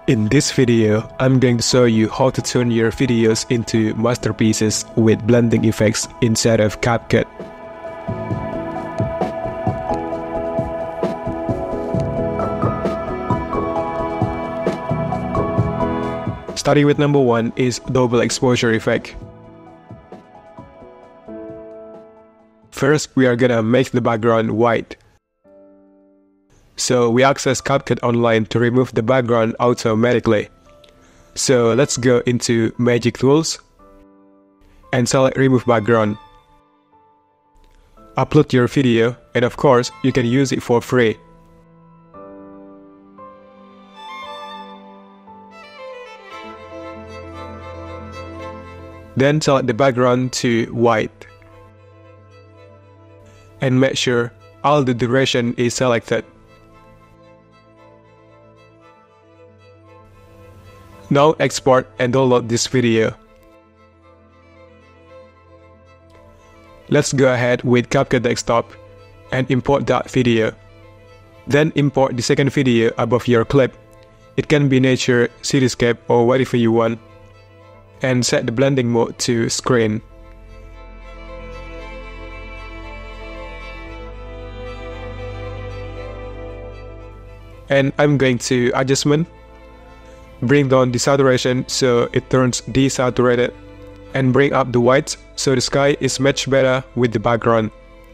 In this video, I'm going to show you how to turn your videos into masterpieces with blending effects inside of CapCut. Starting with number 1 is double exposure effect. First, we are gonna make the background white. So we access CapCut Online to remove the background automatically. So let's go into Magic Tools and select Remove Background. Upload your video, and of course, you can use it for free. Then select the background to white. And make sure all the duration is selected. Now export and download this video. Let's go ahead with CapCut Desktop and import that video. Then import the second video above your clip. It can be nature, cityscape, or whatever you want. And set the blending mode to screen. And I'm going to adjustment. Bring down the saturation so it turns desaturated, and bring up the whites so the sky is much better with the background.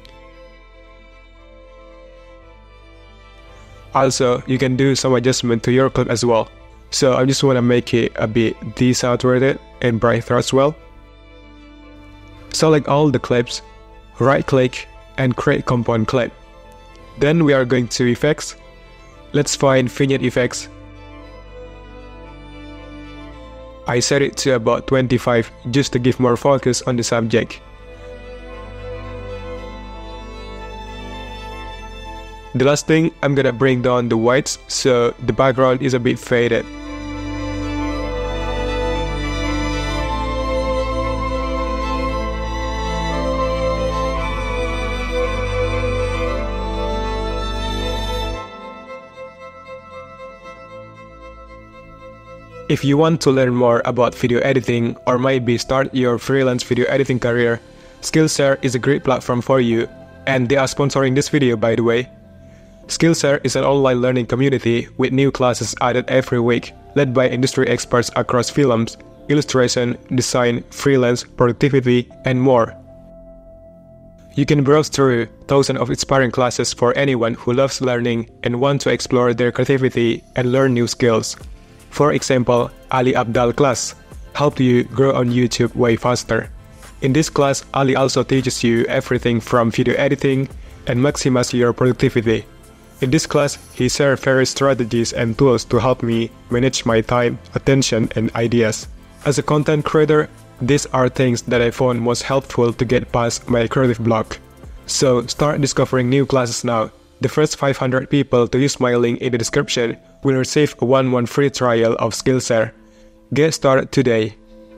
Also, you can do some adjustment to your clip as well. So I just want to make it a bit desaturated and brighter as well. Select all the clips, right click and create compound clip. Then we are going to effects. Let's find vignette effects. I set it to about 25 just to give more focus on the subject. The last thing, I'm gonna bring down the whites so the background is a bit faded. If you want to learn more about video editing or maybe start your freelance video editing career, Skillshare is a great platform for you, and they are sponsoring this video, by the way. Skillshare is an online learning community with new classes added every week, led by industry experts across films, illustration, design, freelance, productivity, and more. You can browse through thousands of inspiring classes for anyone who loves learning and want to explore their creativity and learn new skills. For example, Ali Abdaal class helped you grow on YouTube way faster. In this class, Ali also teaches you everything from video editing and maximize your productivity. In this class, he shares various strategies and tools to help me manage my time, attention, and ideas. As a content creator, these are things that I found most helpful to get past my creative block. So start discovering new classes now. The first 500 people to use my link in the description will receive a 1-month free trial of Skillshare. Get started today.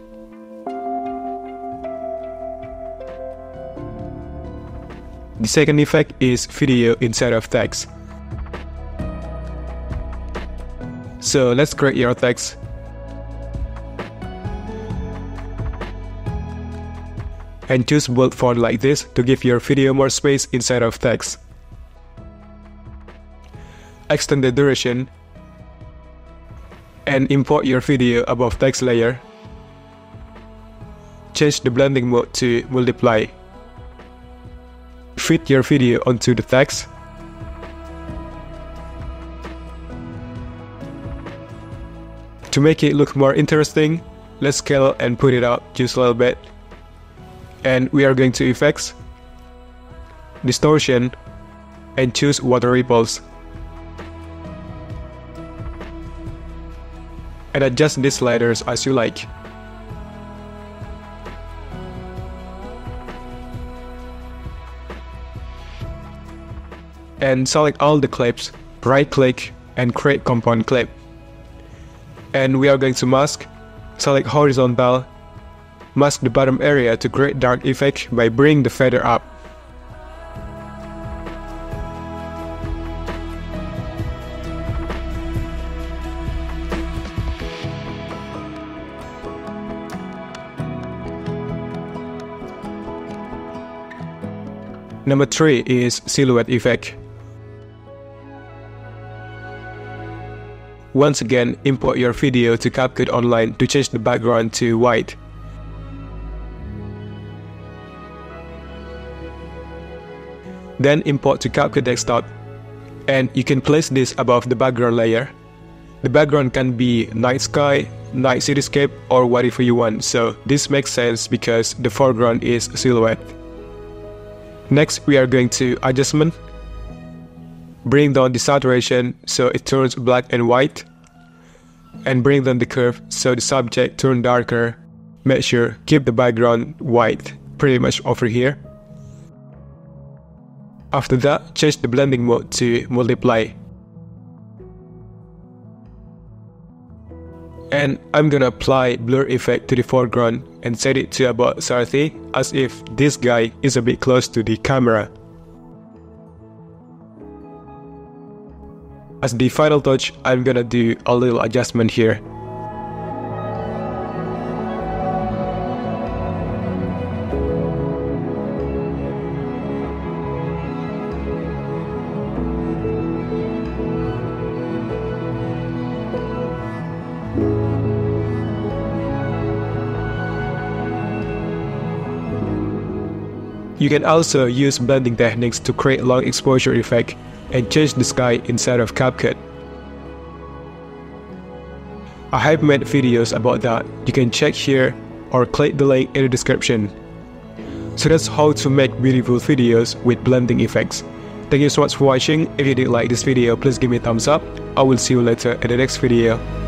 The second effect is video inside of text. So let's create your text. And choose bold font like this to give your video more space inside of text. Extend the duration and import your video above text layer. Change the blending mode to multiply. Fit your video onto the text. To make it look more interesting, let's scale and put it up just a little bit. And we are going to effects, distortion, and choose water ripples. And adjust these sliders as you like. And select all the clips, right click and create compound clip. And we are going to mask, select horizontal, mask the bottom area to create dark effect by bringing the feather up. Number 3 is silhouette effect. Once again, import your video to CapCut Online to change the background to white. Then import to CapCut Desktop, and you can place this above the background layer. The background can be night sky, night cityscape, or whatever you want, so this makes sense because the foreground is silhouette. Next, we are going to Adjustment. Bring down the saturation so it turns black and white, and bring down the curve so the subject turns darker. Make sure keep the background white, pretty much over here. After that, change the blending mode to multiply. And I'm gonna apply blur effect to the foreground and set it to about 30, as if this guy is a bit close to the camera. As the final touch, I'm gonna do a little adjustment here. You can also use blending techniques to create long exposure effect and change the sky inside of CapCut. I have made videos about that, you can check here or click the link in the description. So that's how to make beautiful videos with blending effects. Thank you so much for watching. If you did like this video, please give me a thumbs up. I will see you later in the next video.